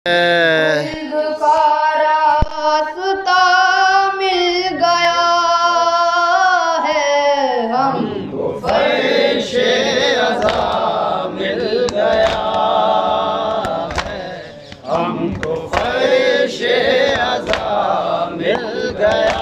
का रास्ता मिल गया है, हमको फर्शे अज़ा मिल गया है, हमको फर्शे अज़ा मिल गया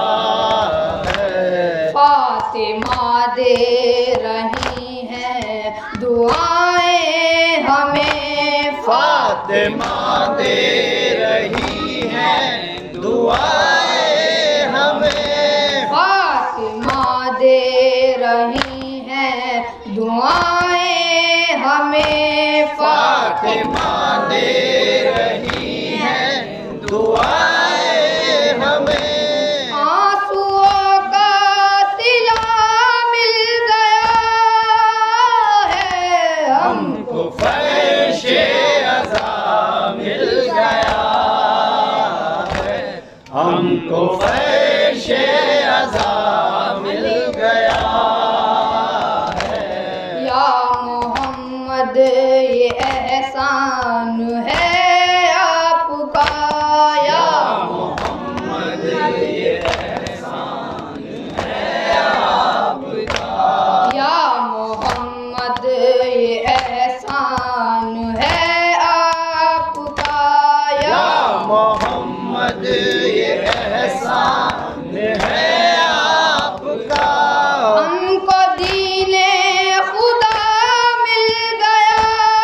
है। फातिमा दे रही हैं दुआएं हमें, फातिमा दे रही हैं दुआएं हमें, फातिमा दे रही हैं दुआएं हमें, फातिमा दे रही हैं दुआएं हमें। आंसुओं का सिला मिल गया है, हमको फर्शे अज़ा मिल गया है, हमको फर्शे अज़ा मिल गया है। या मोहम्मद ये एहसान है आपका, या मोहम्मद ये एहसान है आपका, या मोहम्मद ये एहसान है आपका, या मोहम्मद ये एहसान है आपका। हमको दीने खुदा मिल गया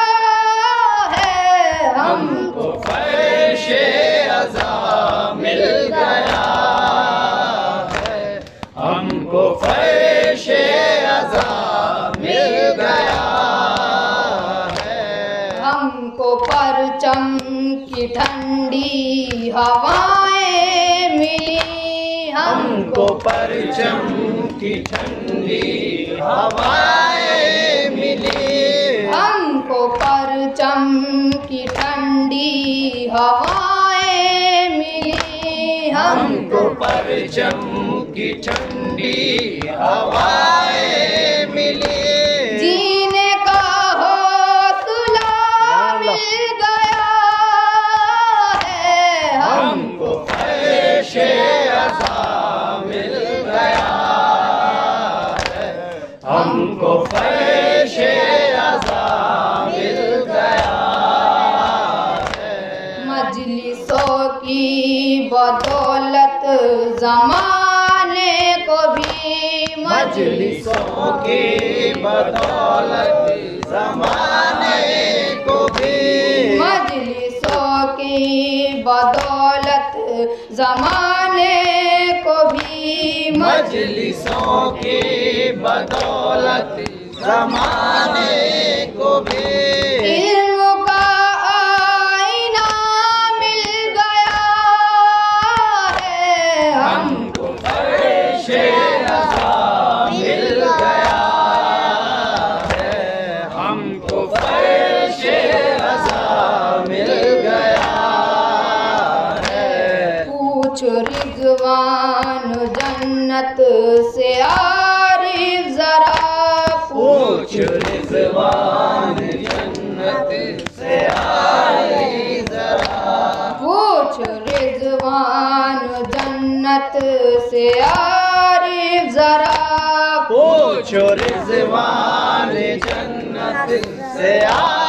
है, हमको फर्शे अज़ा मिल गया है, हमको फर्शे अज़ा मिल गया है। हमको परचम की ठंडी हवाएं मिली, हमको परचम की ठंडी हवाएं मिली, हमको परचम की ठंडी हवाएं मिली, हमको परचम की ठंडी हवाएं मिली। जीने का हौसला मिल गया है, हमको फर्शे अज़ा मिल गया है, हमको फर्शे अज़ा मिल गया है। मजलिसों की बदौलत ज़माने को भी, मजलिसों की बदौलत ज़माने को भी, मजलिसों की बदौलत ज़माने को भी, मजलिसों की बदौलत ज़माने को भी। इल्म का आईना मिल गया है, हमको फर्शे अज़ा मिल गया है, हमको फर्शे अज़ा मिल गया है। पूछ रिज़वान जन्नत से आरिफ जरा, पूछ रिज़वान जन्नत से आई ज़रा, पूछ रिज़वान जन्नत से आरिफ जरा, पूछ रिज़वान जन्नत से